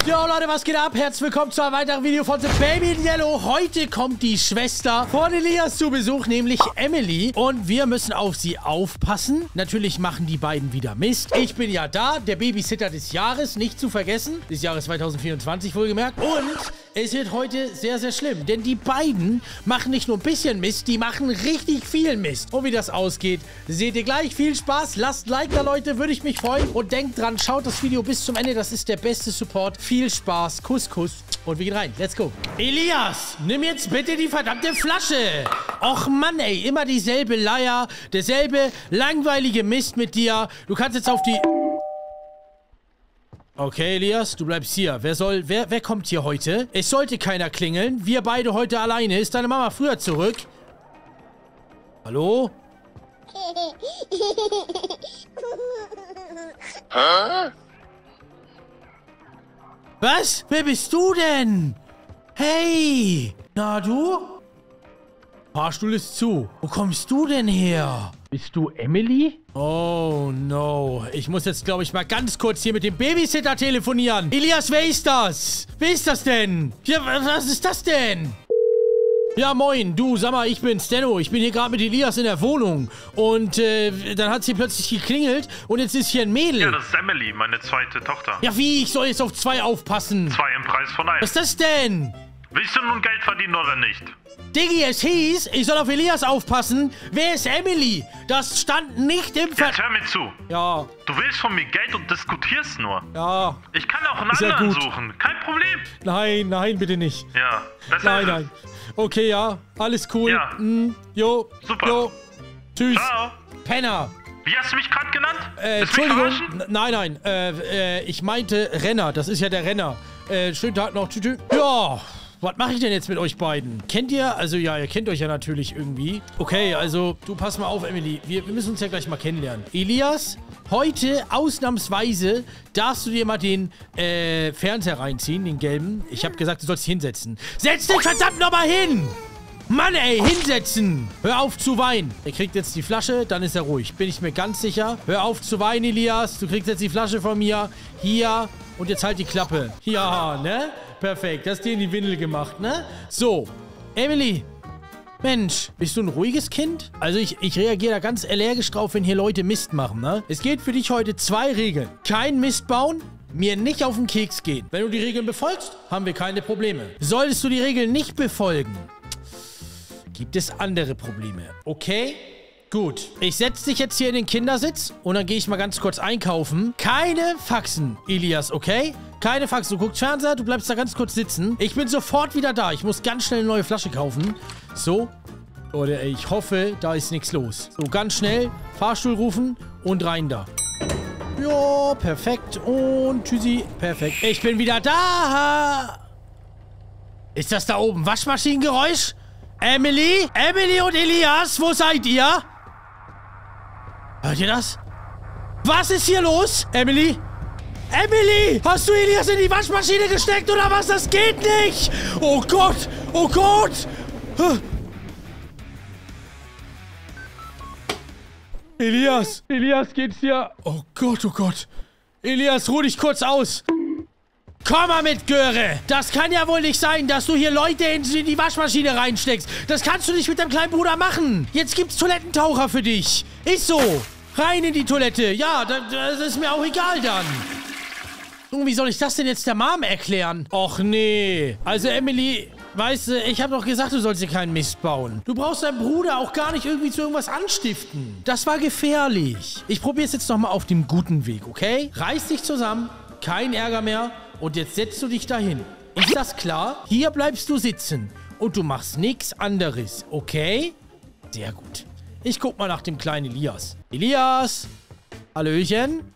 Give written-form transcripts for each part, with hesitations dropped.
Jo Leute, was geht ab? Herzlich willkommen zu einem weiteren Video von The Baby in Yellow. Heute kommt die Schwester von Elias zu Besuch, nämlich Emily. Und wir müssen auf sie aufpassen. Natürlich machen die beiden wieder Mist. Ich bin ja da, der Babysitter des Jahres, nicht zu vergessen. Des Jahres 2024 wohlgemerkt. Und es wird heute sehr, sehr schlimm. Denn die beiden machen nicht nur ein bisschen Mist, die machen richtig viel Mist. Und wie das ausgeht, seht ihr gleich. Viel Spaß, lasst ein Like da, Leute, würde ich mich freuen. Und denkt dran, schaut das Video bis zum Ende, das ist der beste Support. Viel Spaß, Kuss, Kuss. Und wir gehen rein, let's go. Elias, nimm jetzt bitte die verdammte Flasche. Och Mann, ey, immer dieselbe Leier, derselbe langweilige Mist mit dir. Du kannst jetzt auf die... Okay, Elias, du bleibst hier. Wer kommt hier heute? Es sollte keiner klingeln. Wir beide heute alleine. Ist deine Mama früher zurück? Hallo? Hä? Was? Wer bist du denn? Hey! Na, du? Fahrstuhl ist zu. Wo kommst du denn her? Bist du Emily? Oh, no. Ich muss jetzt, glaube ich, mal ganz kurz hier mit dem Babysitter telefonieren. Elias, wer ist das? Wer ist das denn? Ja, was ist das denn? Ja, moin. Du, sag mal, ich bin Stenno. Ich bin hier gerade mit Elias in der Wohnung. Und, dann hat sie plötzlich geklingelt und jetzt ist hier ein Mädel. Ja, das ist Emily, meine zweite Tochter. Ja, wie? Ich soll jetzt auf 2 aufpassen. 2 im Preis von 1. Was ist das denn? Willst du nun Geld verdienen oder nicht? Diggi, es hieß, ich soll auf Elias aufpassen. Wer ist Emily? Das stand nicht im Jetzt hör mir zu. Ja. Du willst von mir Geld und diskutierst nur. Ja. Ich kann auch einen Ist ja anderen gut. suchen. Kein Problem. Nein, nein, bitte nicht. Ja. Nein, nein. Okay, ja. Alles cool. Ja. Jo. Super. Jo. Tschüss. Ciao. Penner. Wie hast du mich gerade genannt? Willst du mich Entschuldigung. verarschen? Nein. Ich meinte Renner. Das ist ja der Renner. Schönen Tag noch. Tschüss. Ja. Was mache ich denn jetzt mit euch beiden? Kennt ihr? Also ja, ihr kennt euch ja natürlich irgendwie. Okay, also du pass mal auf, Emily. Wir müssen uns ja gleich mal kennenlernen. Elias, heute ausnahmsweise darfst du dir mal den Fernseher reinziehen, den gelben. Ich habe gesagt, du sollst dich hinsetzen. Setz dich verdammt nochmal hin! Mann, ey, hinsetzen! Hör auf zu weinen. Er kriegt jetzt die Flasche, dann ist er ruhig. Bin ich mir ganz sicher. Hör auf zu weinen, Elias. Du kriegst jetzt die Flasche von mir. Hier. Und jetzt halt die Klappe. Ja, ne? Perfekt. Das hast dir in die Windel gemacht, ne? So. Emily. Mensch, bist du ein ruhiges Kind? Also ich reagiere da ganz allergisch drauf, wenn hier Leute Mist machen, ne? Es geht für dich heute 2 Regeln. Kein Mist bauen. Mir nicht auf den Keks gehen. Wenn du die Regeln befolgst, haben wir keine Probleme. Solltest du die Regeln nicht befolgen, gibt es andere Probleme. Okay? Gut. Ich setze dich jetzt hier in den Kindersitz und dann gehe ich mal ganz kurz einkaufen. Keine Faxen, Elias, okay? Keine Faxen. Du guckst Fernseher, du bleibst da ganz kurz sitzen. Ich bin sofort wieder da. Ich muss ganz schnell eine neue Flasche kaufen. So. Leute, ey, ich hoffe, da ist nichts los. So, ganz schnell. Fahrstuhl rufen und rein da. Jo, perfekt. Und tschüssi. Perfekt. Ich bin wieder da. Ist das da oben Waschmaschinengeräusch? Emily? Emily und Elias, wo seid ihr? Hört ihr das? Was ist hier los? Emily? Emily! Hast du Elias in die Waschmaschine gesteckt oder was? Das geht nicht! Oh Gott! Oh Gott! Elias! Elias, geht's dir? Oh Gott, oh Gott! Elias, ruh dich kurz aus! Komm mal mit, Göre! Das kann ja wohl nicht sein, dass du hier Leute in die Waschmaschine reinsteckst. Das kannst du nicht mit deinem kleinen Bruder machen. Jetzt gibt's Toilettentaucher für dich. Ist so. Rein in die Toilette. Ja, das ist mir auch egal dann. Und wie soll ich das denn jetzt der Mom erklären? Och nee. Also Emily, weißt du, ich habe doch gesagt, du sollst dir keinen Mist bauen. Du brauchst deinen Bruder auch gar nicht irgendwie zu irgendwas anstiften. Das war gefährlich. Ich probiere es jetzt noch mal auf dem guten Weg, okay? Reiß dich zusammen. Kein Ärger mehr. Und jetzt setzt du dich dahin. Ist das klar? Hier bleibst du sitzen. Und du machst nichts anderes, okay? Sehr gut. Ich guck mal nach dem kleinen Elias. Elias! Hallöchen?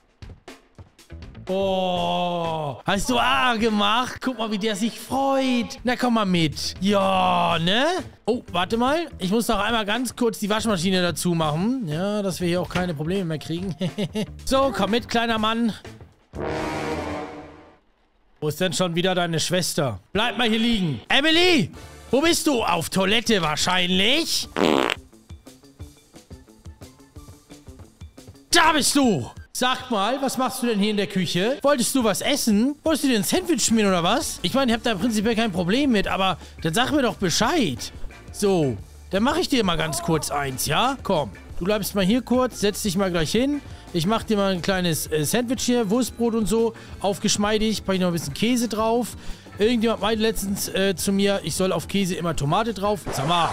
Oh, hast du A gemacht? Guck mal, wie der sich freut. Na, komm mal mit. Ja, ne? Oh, warte mal. Ich muss noch einmal ganz kurz die Waschmaschine dazu machen. Ja, dass wir hier auch keine Probleme mehr kriegen. So, komm mit, kleiner Mann. Wo ist denn schon wieder deine Schwester? Bleib mal hier liegen. Emily! Wo bist du? Auf Toilette wahrscheinlich. Da bist du! Sag mal, was machst du denn hier in der Küche? Wolltest du was essen? Wolltest du dir ein Sandwich schmieren oder was? Ich meine, ich habe da prinzipiell kein Problem mit, aber dann sag mir doch Bescheid. So, dann mache ich dir mal ganz kurz eins, ja? Komm, du bleibst mal hier kurz, setz dich mal gleich hin. Ich mache dir mal ein kleines Sandwich hier, Wurstbrot und so, aufgeschmeidig, packe ich noch ein bisschen Käse drauf. Irgendjemand meinte letztens zu mir, ich soll auf Käse immer Tomate drauf. Sag mal.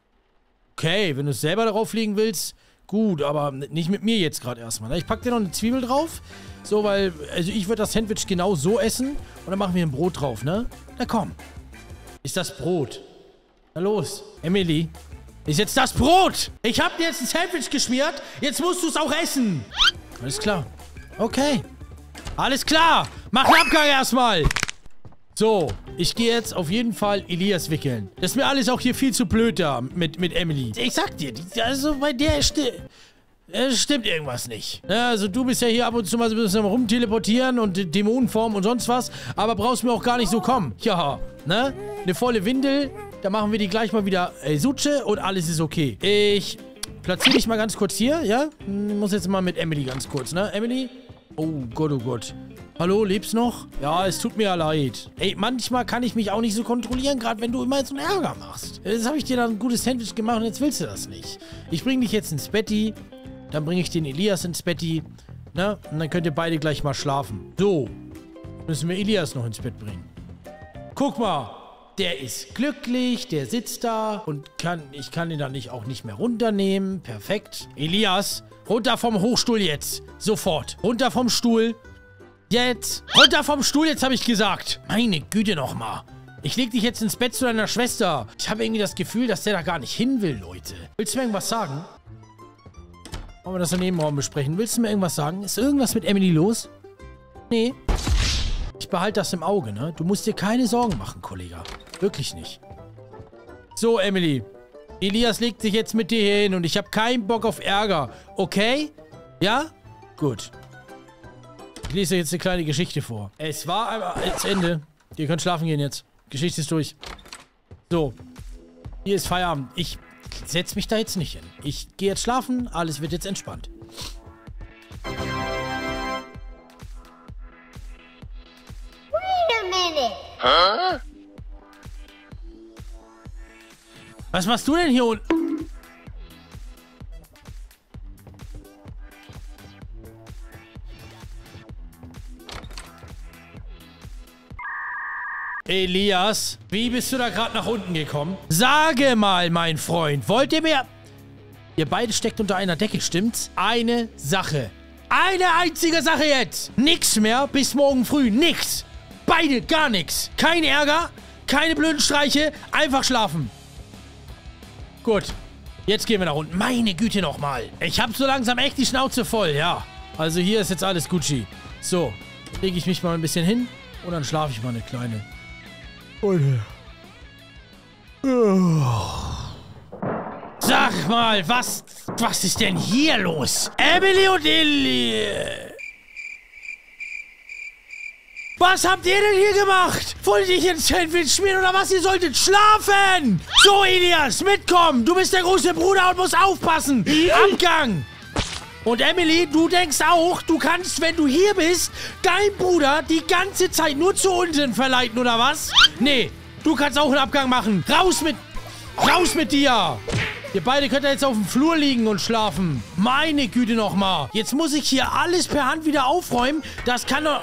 Okay, wenn du es selber darauf legen willst, gut, aber nicht mit mir jetzt gerade erstmal. Ne? Ich packe dir noch eine Zwiebel drauf. So, weil, also ich würde das Sandwich genau so essen. Und dann machen wir ein Brot drauf, ne? Na komm. Ist das Brot? Na los. Emily. Ist jetzt das Brot. Ich habe dir jetzt ein Sandwich geschmiert. Jetzt musst du es auch essen. Alles klar. Okay. Alles klar. Mach einen Abgang erstmal. So, ich gehe jetzt auf jeden Fall Elias wickeln. Das ist mir alles auch hier viel zu blöd da mit Emily. Ich sag dir, also bei der stimmt irgendwas nicht. Ja, also du bist ja hier ab und zu mal so ein bisschen rumteleportieren und Dämonenform und sonst was, aber brauchst mir auch gar nicht so kommen. Ja, ne? Eine volle Windel, da machen wir die gleich mal wieder Suche und alles ist okay. Ich platziere dich mal ganz kurz hier, ja? Muss jetzt mal mit Emily ganz kurz, ne? Emily? Oh Gott, oh Gott. Hallo, lebst noch? Ja, es tut mir ja leid. Ey, manchmal kann ich mich auch nicht so kontrollieren, gerade wenn du immer so einen Ärger machst. Jetzt habe ich dir dann ein gutes Sandwich gemacht und jetzt willst du das nicht. Ich bringe dich jetzt ins Betti, dann bringe ich den Elias ins Betti, ne? Und dann könnt ihr beide gleich mal schlafen. So, müssen wir Elias noch ins Bett bringen. Guck mal, der ist glücklich, der sitzt da und ich kann ihn dann auch nicht mehr runternehmen. Perfekt. Elias, runter vom Hochstuhl jetzt. Sofort. Runter vom Stuhl. Jetzt! Runter vom Stuhl, jetzt habe ich gesagt! Meine Güte nochmal! Ich leg dich jetzt ins Bett zu deiner Schwester. Ich habe irgendwie das Gefühl, dass der da gar nicht hin will, Leute. Willst du mir irgendwas sagen? Wollen wir das im Nebenraum besprechen? Willst du mir irgendwas sagen? Ist irgendwas mit Emily los? Nee. Ich behalte das im Auge, ne? Du musst dir keine Sorgen machen, Kollege. Wirklich nicht. So, Emily. Elias legt sich jetzt mit dir hier hin und ich habe keinen Bock auf Ärger. Okay? Ja? Gut. Ich lese euch jetzt eine kleine Geschichte vor. Es war einmal das Ende. Ihr könnt schlafen gehen jetzt. Geschichte ist durch. So. Hier ist Feierabend. Ich setze mich da jetzt nicht hin. Ich gehe jetzt schlafen. Alles wird jetzt entspannt. Wait a minute. Huh? Was machst du denn hier unten? Elias, wie bist du da gerade nach unten gekommen? Sage mal, mein Freund, wollt ihr mir... Ihr beide steckt unter einer Decke, stimmt's? Eine Sache. Eine einzige Sache jetzt. Nix mehr bis morgen früh. Nix. Beide gar nichts. Kein Ärger, keine blöden Streiche, einfach schlafen. Gut. Jetzt gehen wir nach unten. Meine Güte nochmal. Ich hab so langsam echt die Schnauze voll, ja. Also hier ist jetzt alles Gucci. So, lege ich mich mal ein bisschen hin und dann schlafe ich mal eine kleine... Sag mal, was ist denn hier los? Emily und Eli... Was habt ihr denn hier gemacht? Wollt ihr ein Sandwich schmieren oder was? Ihr solltet schlafen! So, Elias, mitkommen! Du bist der große Bruder und musst aufpassen! Abgang! Und Emily, du denkst auch, du kannst, wenn du hier bist, deinen Bruder die ganze Zeit nur zu Unsinn verleiten, oder was? Nee, du kannst auch einen Abgang machen. Raus mit dir! Ihr beide könnt ja jetzt auf dem Flur liegen und schlafen. Meine Güte nochmal. Jetzt muss ich hier alles per Hand wieder aufräumen. Das kann doch...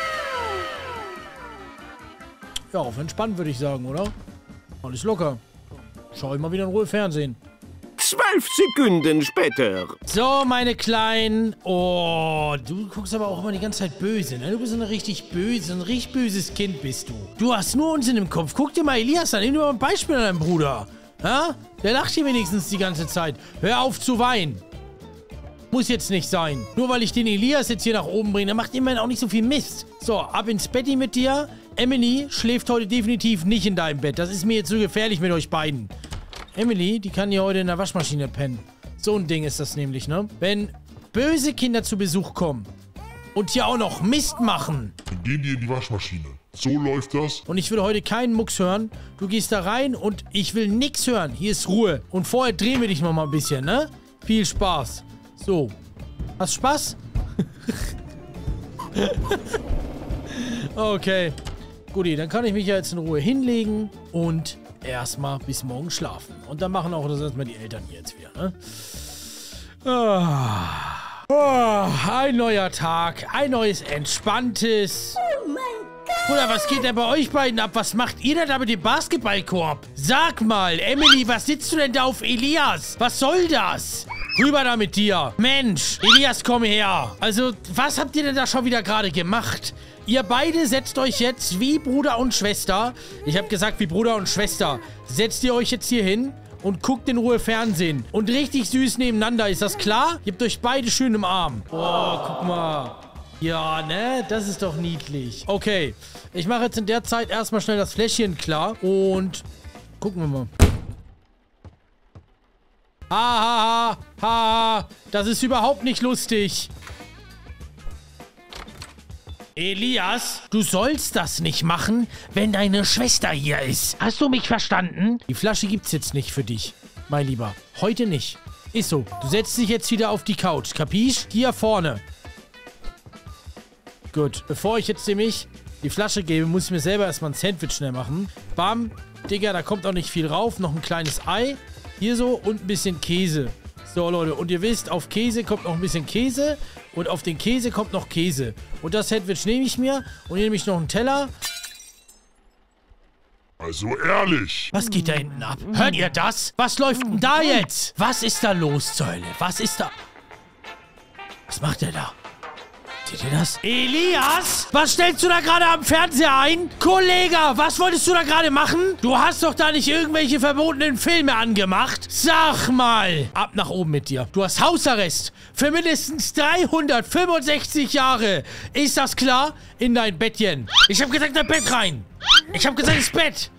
Ja, auf entspannt würde ich sagen, oder? Alles locker. Schau ich mal wieder in Ruhe Fernsehen. 12 Sekunden später. So, meine Kleinen. Oh, du guckst aber auch immer die ganze Zeit böse, ne? Du bist ein richtig böses Kind bist du. Du hast nur Unsinn im Kopf. Guck dir mal Elias an. Nimm dir mal ein Beispiel an deinem Bruder. Ja? Der lacht hier wenigstens die ganze Zeit. Hör auf zu weinen. Muss jetzt nicht sein. Nur weil ich den Elias jetzt hier nach oben bringe, der macht immerhin auch nicht so viel Mist. So, ab ins Betti mit dir. Emily schläft heute definitiv nicht in deinem Bett. Das ist mir jetzt zu gefährlich mit euch beiden. Emily, die kann hier heute in der Waschmaschine pennen. So ein Ding ist das nämlich, ne? Wenn böse Kinder zu Besuch kommen und hier auch noch Mist machen. Dann gehen die in die Waschmaschine. So läuft das. Und ich will heute keinen Mucks hören. Du gehst da rein und ich will nix hören. Hier ist Ruhe. Und vorher drehen wir dich noch mal ein bisschen, ne? Viel Spaß. So. Hast Spaß? Okay. Guti, dann kann ich mich ja jetzt in Ruhe hinlegen und erstmal bis morgen schlafen. Und dann machen auch das erstmal die Eltern hier jetzt wieder, ne? Ein neuer Tag, ein neues entspanntes... Oh mein Gott! Bruder, was geht denn bei euch beiden ab? Was macht ihr denn da mit dem Basketballkorb? Sag mal, Emily, was sitzt du denn da auf Elias? Was soll das? Rüber da mit dir. Mensch, Elias, komm her. Also, was habt ihr denn da schon wieder gerade gemacht? Ihr beide setzt euch jetzt wie Bruder und Schwester. Ich habe gesagt, wie Bruder und Schwester. Setzt ihr euch jetzt hier hin und guckt in Ruhe Fernsehen. Und richtig süß nebeneinander, ist das klar? Ihr habt euch beide schön im Arm. Oh, guck mal. Ja, ne? Das ist doch niedlich. Okay, ich mache jetzt in der Zeit erstmal schnell das Fläschchen klar. Und gucken wir mal. Ha, ha, ha, ha. Das ist überhaupt nicht lustig. Elias, du sollst das nicht machen, wenn deine Schwester hier ist. Hast du mich verstanden? Die Flasche gibt's jetzt nicht für dich, mein Lieber. Heute nicht. Ist so. Du setzt dich jetzt wieder auf die Couch. Kapisch? Hier vorne. Gut. Bevor ich jetzt nämlich die Flasche gebe, muss ich mir selber erstmal ein Sandwich schnell machen. Bam. Digga, da kommt auch nicht viel rauf. Noch ein kleines Ei. Hier so und ein bisschen Käse. So, Leute. Und ihr wisst, auf Käse kommt noch ein bisschen Käse. Und auf den Käse kommt noch Käse. Und das Sandwich nehme ich mir und nehme ich noch einen Teller. Also ehrlich. Was geht da hinten ab? Hört ihr das? Was läuft denn da jetzt? Was ist da los, zur Hölle? Was ist da? Was macht der da? Seht ihr das? Elias? Was stellst du da gerade am Fernseher ein? Kollege, was wolltest du da gerade machen? Du hast doch da nicht irgendwelche verbotenen Filme angemacht. Sag mal. Ab nach oben mit dir. Du hast Hausarrest. Für mindestens 365 Jahre. Ist das klar? In dein Bettchen. Ich hab gesagt, dein Bett rein. Ich hab gesagt, ins Bett.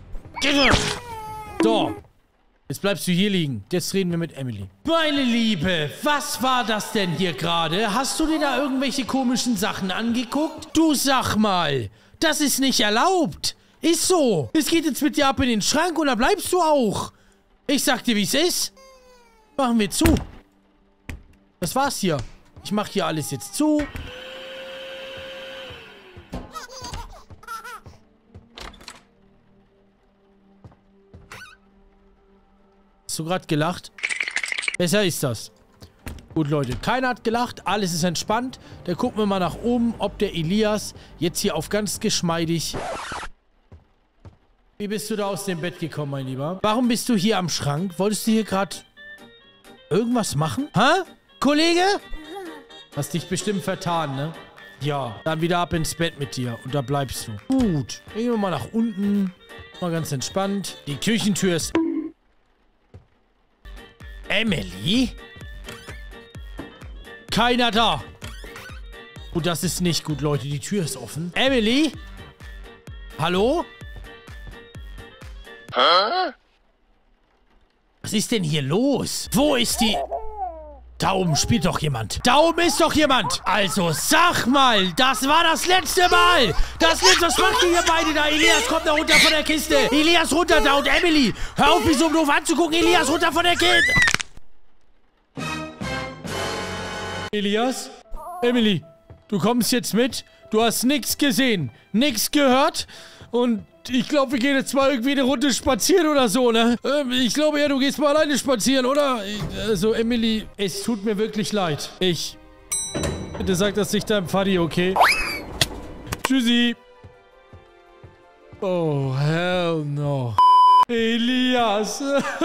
So. Jetzt bleibst du hier liegen. Jetzt reden wir mit Emily. Meine Liebe, was war das denn hier gerade? Hast du dir da irgendwelche komischen Sachen angeguckt? Du sag mal, das ist nicht erlaubt. Ist so. Es geht jetzt mit dir ab in den Schrank und da bleibst du auch. Ich sag dir, wie es ist. Machen wir zu. Das war's hier. Ich mach hier alles jetzt zu. Hast du gerade gelacht? Besser ist das. Gut, Leute. Keiner hat gelacht. Alles ist entspannt. Dann gucken wir mal nach oben, ob der Elias jetzt hier auf ganz geschmeidig... Wie bist du da aus dem Bett gekommen, mein Lieber? Warum bist du hier am Schrank? Wolltest du hier gerade irgendwas machen? Hä? Kollege? Hast dich bestimmt vertan, ne? Ja. Dann wieder ab ins Bett mit dir. Und da bleibst du. Gut. Gehen wir mal nach unten. Mal ganz entspannt. Die Küchentür ist... Emily? Keiner da. Oh, das ist nicht gut, Leute. Die Tür ist offen. Emily? Hallo? Hä? Was ist denn hier los? Wo ist die... Da oben spielt doch jemand. Da oben ist doch jemand. Also, sag mal, das war das letzte Mal. Was macht ihr hier beide da? Elias, kommt da runter von der Kiste. Elias, runter da. Und Emily, hör auf, mich so doof anzugucken. Elias, runter von der Kiste. Elias? Emily, du kommst jetzt mit. Du hast nichts gesehen, nichts gehört. Und ich glaube, wir gehen jetzt mal irgendwie eine Runde spazieren oder so, ne? Ich glaube ja, du gehst mal alleine spazieren, oder? Also, Emily, es tut mir wirklich leid. Bitte sag das nicht deinem Vati, okay? Tschüssi. Oh, hell no. Elias.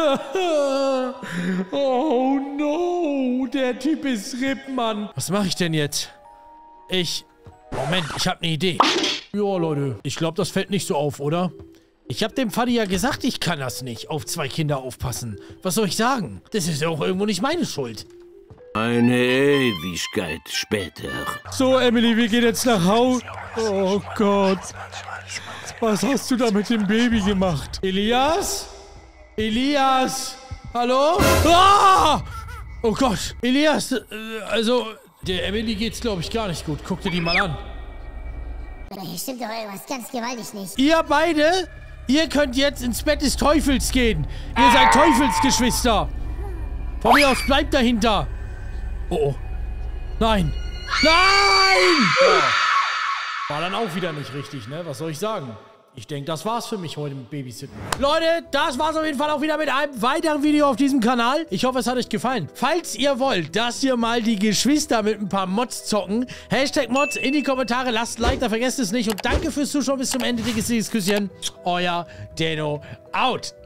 Oh no. Der Typ ist RIP, Mann. Was mache ich denn jetzt? Moment, ich habe eine Idee. Ja, Leute. Ich glaube, das fällt nicht so auf, oder? Ich habe dem Vati ja gesagt, ich kann das nicht. Auf 2 Kinder aufpassen. Was soll ich sagen? Das ist ja auch irgendwo nicht meine Schuld. Eine Ewigkeit später. So, Emily, wir gehen jetzt nach Hause. Oh Gott. Was hast du da mit dem Baby gemacht? Elias? Elias? Hallo? Ah! Oh Gott. Elias, also, der Emily geht's, glaube ich, gar nicht gut. Guck dir die mal an. Hier stimmt doch irgendwas ganz gewaltig nicht. Ihr beide, ihr könnt jetzt ins Bett des Teufels gehen. Ihr seid Teufelsgeschwister. Von mir aus bleibt dahinter. Oh, oh. Nein. Nein! Ja. War dann auch wieder nicht richtig, ne? Was soll ich sagen? Ich denke, das war's für mich heute mit Babysitten. Leute, das war's auf jeden Fall auch wieder mit einem weiteren Video auf diesem Kanal. Ich hoffe, es hat euch gefallen. Falls ihr wollt, dass ihr mal die Geschwister mit ein paar Mods zocken, Hashtag Mods in die Kommentare, lasst ein Like, da vergesst es nicht. Und danke fürs Zuschauen bis zum Ende. Dickes Küsschen. Euer Deno out.